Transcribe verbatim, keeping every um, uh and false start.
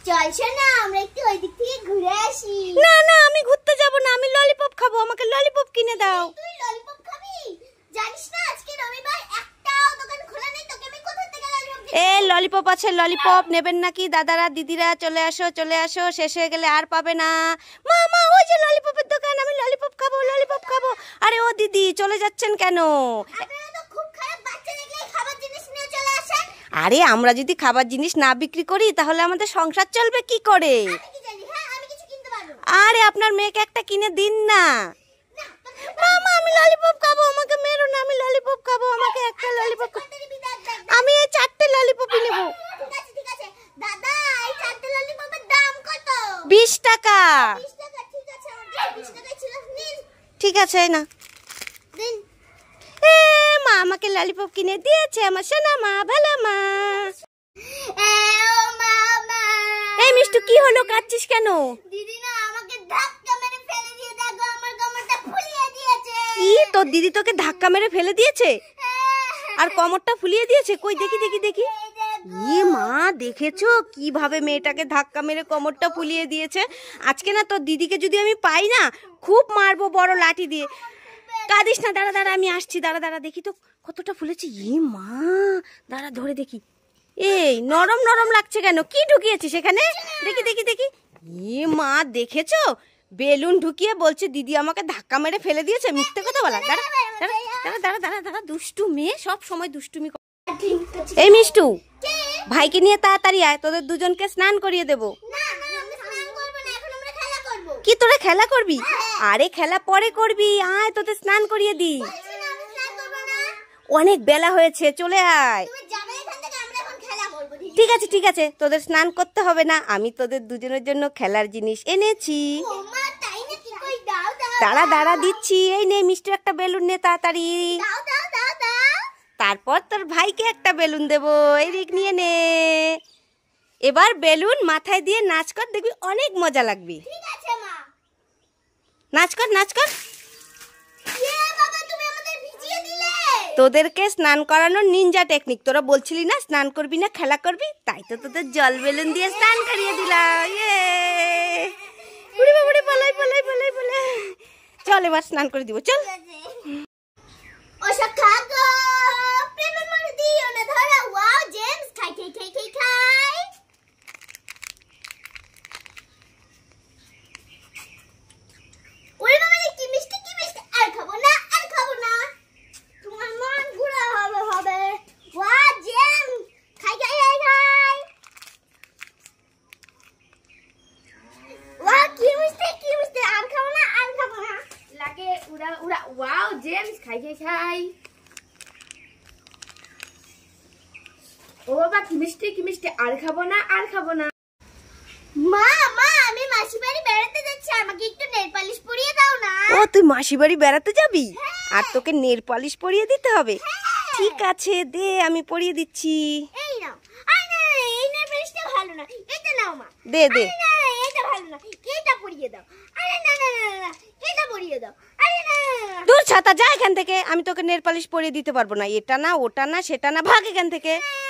চল শোনা আমরা একটু ওই দিক থেকে ঘুরে আসি। না না আমি ঘুরতে যাব না, আমি ললিপপ খাবো, আমাকে ললিপপ কিনে দাও। তুই ললিপপ খাবি? জানিস না আজকে রবিবার, একটাও দোকান খোলা নেই, তোকে আমি কোথা থেকে ললিপপ কিনে? এ ললিপপ আছে, ললিপপ নেবেন নাকি দাদারা দিদিরা? চলে আসো চলে আসো, শেষ হয়ে গেলে আর পাবে না। মা মা ওই যে ললিপপের দোকান, আমি ললিপপ খাবো ললিপপ খাবো। আরে ও দিদি চলে যাচ্ছেন কেন? আপনারা তো খুব খারাপ, বাচ্চা দেখলেই খাবার জিনিস নিয়ে চলে আসেন। আরে আমরা যদি খাবার জিনিস না বিক্রি করি তাহলে আমাদের সংসার চলবে কি করে? আমি কি জানি, হ্যাঁ আমি কিছু কিনতে পারবো না। আরে আপনার মেয়েকে একটা কিনে দিন না। মামা আমি ললিপপ খাবো, আমাকে মেরো না, আমি ললিপপ খাবো, আমাকে একটা ললিপপ। আমি এই চারটে ললিপপই নেব। ঠিক আছে ঠিক আছে দাদা, এই চারটে ললিপপের দাম কত? বিশ টাকা। বিশ টাকা? ঠিক আছে, আমার বিশ টাকাই ছিল, নিন। ঠিক আছে না দিন। এ মা আমাকে ললিপপ কিনে দিয়েছে, আমার সোনা মা, ভালো মা। এ ও মামা, এই মিষ্টু কি হলো, কাঁদছিস কেন? দিদি না আমাকে ধাক্কা মেরে ফেলে দিয়ে দেখো আমার কোমরটা ফুলিয়ে দিয়েছে। কি তোর দিদি তোকে ধাক্কা মেরে ফেলে দিয়েছে আর কোমরটা ফুলিয়ে দিয়েছে? কই দেখি দেখি দেখি। ইয়ে মা দেখেছো কিভাবে মেয়েটাকে ধাক্কা মেরে কোমরটা ফুলিয়ে দিয়েছে? আজকে না তোর দিদিকে যদি আমি পাই না, খুব মারবো বড় লাঠি দিয়ে। কাঁদিস না, দাঁড়া দাঁড়া আমি আসছি, দাঁড়া দাঁড়া দেখি তো কতটা ফুলেছে। ইয়ে মা দাঁড়া ধরে দেখি। এই নরম নরম লাগছে কেন? কি ঢুকিয়েছিস সেখানে? দেখি দেখি দেখি। ইয়ে মা দেখেছো বেলুন ঢুকিয়ে বলছে দিদি আমাকে ধাক্কা মেরে ফেলে দিয়েছে। মিথ্যে কথা বলা। দাঁড়া দাঁড়া দাঁড়া দাঁড়া দাঁড়া দাঁড়া দুষ্টু মেয়ে, সব সময় দুষ্টুমি। এই মিষ্টু ভাইকে নিয়ে তাড়াতাড়ি আয়, তোদের দুজনকে স্নান করিয়ে দেবো। না না আমরা স্নান করব না, এখন আমরা খেলা করব। কি তোরা খেলা করবি? আরে খেলা পরে করবি, আয় তোদের স্নান করিয়ে দি। বলছি না আমরা স্নান করব না। অনেক বেলা হয়েছে, চলে আয়। তুমি যাবে এখান থেকে, আমরা এখন খেলা করব। ঠিক আছে ঠিক আছে, তোদের স্নান করতে হবে না, আমি তোদের দুজনের জন্য খেলার জিনিস এনেছি। ও মা তাই নাকি? কই দাও দাও দাঁড়া দাঁড়া দিচ্ছি। এই নে মিষ্টি একটা বেলুন নে তাড়াতাড়ি। দাও দাও দাও দাও। তারপর তোর ভাইকে একটা বেলুন দেবো, এই দিক নিয়ে নে। এবার বেলুন মাথায় দিয়ে নাচ কর, দেখবি অনেক মজা লাগবে। ঠিক আছে মা। নাচ কর নাচ কর। এ বাবা তুমি আমাদের ভিজিয়ে দিলে। তোদেরকে স্নান করানোর নিনজা টেকনিক। তোরা বলছিলি না স্নান করবি না খেলা করবি, তাই তো তোদের জল বেলুন দিয়ে স্নান করিয়ে দিলাম। ইয়ে উড়ি বাবা পালাই পালাই পালাই পালাই। চল এবার স্নান করে দিব, চল। ও শাখা গো প্রেমে মরে দিও না ধরা। ওয়াও জেমস খাই খাই খাই খাই খাই। ওরে বাবা কি মিষ্টি কি মিষ্টি, আর খাবো না আর খাবো না, তোমার মন ঘুরা হবে হবে। ওয়াও জেমস খাই খাই খাই খাই। ওয়াও কি মিষ্টি কি মিষ্টি, আর খাবো না আর খাবো না লাগে উড়া উড়া। ওয়াও জেমস খাই খাই খাই। ও বাবা কি মিষ্টি কি মিষ্টি, আর খাবো না আর খাবো না। মা মা আমি মাসি বাড়ি বেড়াতে যাচ্ছি, আমাকে একটু নেল পালিশ পরিয়ে দাও না। ও তুই মাসি বাড়ি বেড়াতে যাবি আর তোকে নেল পালিশ পরিয়ে দিতে হবে? ঠিক আছে দে আমি পরিয়ে দিচ্ছি। এই নাও। আরে না না, এই নেল পালিশটা ভালো না, এটা নাও মা। দে দে। আরে না না, এটা ভালো না, এটা পরিয়ে দাও। আরে না না না না, এটা পরিয়ে দাও। আরে না না না। দূর ছাতা যা এখান থেকে, আমি তোকে নেল পালিশ পরিয়ে দিতে পারবো না। এটা না ওটা না সেটা না, ভাগ এখান থেকে।